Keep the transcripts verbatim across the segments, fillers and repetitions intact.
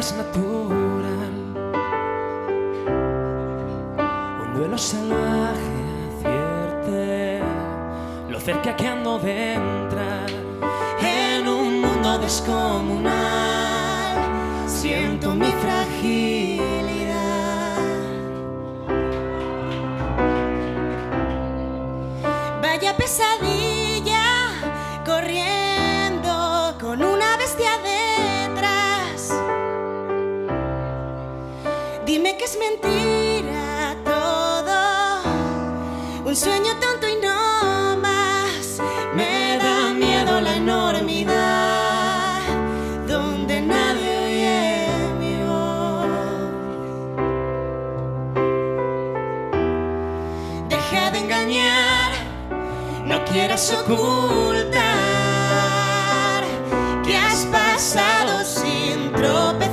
es natural. Un duelo salvaje advierte lo cerca que ando de entrar en un mundo descomunal. Siento mi fragilidad. Vaya pesadilla, corriendo con una bestia detrás. Dime que es mentira todo, un sueño tonto y no más. Me da miedo la enormidad donde nadie oye mi voz. Deja de engañar, no quieras ocultar que has pasado sin tropezar.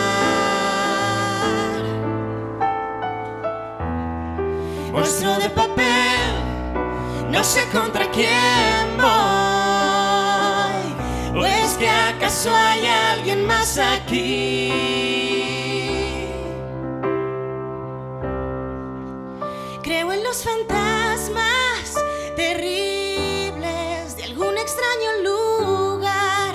Monstruo de papel, no sé contra quién voy. ¿O es que acaso hay alguien más aquí? Creo en los fantasmas terribles de algún extraño lugar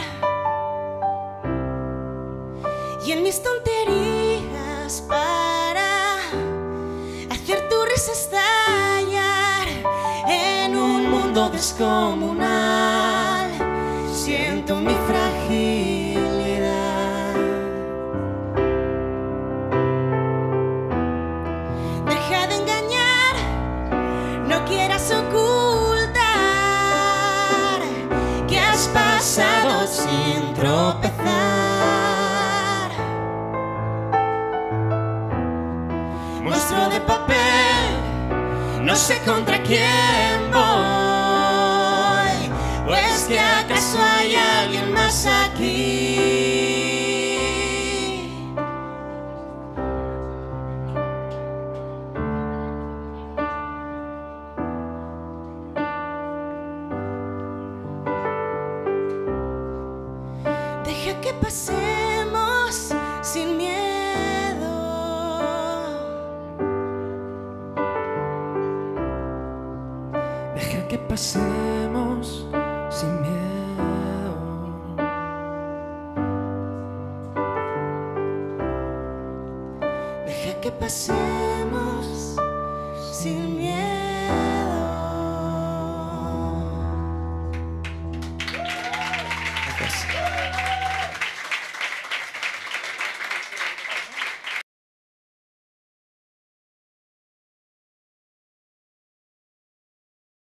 y en mis tonterías para hacer tu risa estallar en un mundo descomunal. Siento mi fragilidad. Deja de engañar, no quieras ocultar Que has pasado sin tropezar. Monstruo de papel, no sé contra quién voy. ¿O es que acaso hay alguien más aquí? Deja que pasemos sin miedo. Deja que pasemos sin miedo. Deja que pasemos.